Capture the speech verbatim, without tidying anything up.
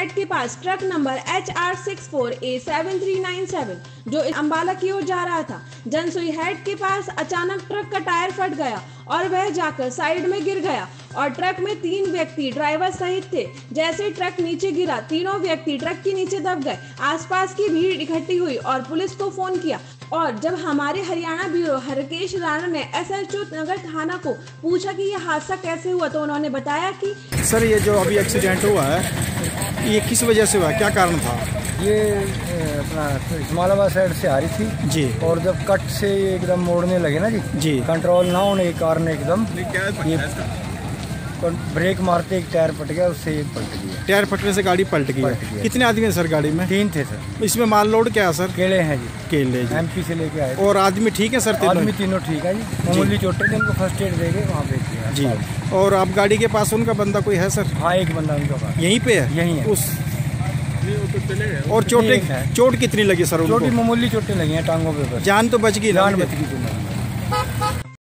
Head के पास truck number H R six four A seven three nine seven जो अंबाला की ओर जा रहा था। जनसुई हेड के पास अचानक ट्रक का टायर फट गया और वह जाकर साइड में गिर गया और ट्रक में तीन व्यक्ति ड्राइवर सहित थे। जैसे ट्रक नीचे गिरा, तीनों व्यक्ति ट्रक के नीचे दब गए। आसपास की भीड़ इकट्ठी हुई और पुलिस को फोन किया और जब हमारे हरियाणा ब्यूरो हरकेश राणा ने एस एच ओ नगर थाना को पूछा कि यह हादसा कैसे हुआ तो उन्होंने बताया कि सर ये जो अभी एक्सीडेंट हुआ है ये किस वजह से हुआ, क्या कारण था? ये अपना इस्माइलाबाद साइड से आ रही थी जी और जब कट से एकदम मोड़ने लगे ना जी जी कंट्रोल ना होने के कारण एकदम ये ब्रेक मारते एक टायर फट गया, उससे एक पलट गया। टायर फटने से गाड़ी पलट गई। कितने आदमी हैं सर गाड़ी में? तीन थे सर। इसमें माल लोड क्या है सर? केले हैं जी। केले जी। एमपी से लेके आए। और आदमी ठीक है सर? तीनों आदमी तीनों ठीक है जी। मामूली चोटें थे, उनको फर्स्ट एड देंगे वहाँ पे जी। और आप गाड़ी के पास उनका बंदा कोई है सर? हाँ एक बंदा उनका पास यहीं पे है? यहीं है। उस और चोटें चोट कितनी लगी सर? चोटी मामूली चोटें लगी हैं टांगों पे, जान तो बच गई? जान बच गई।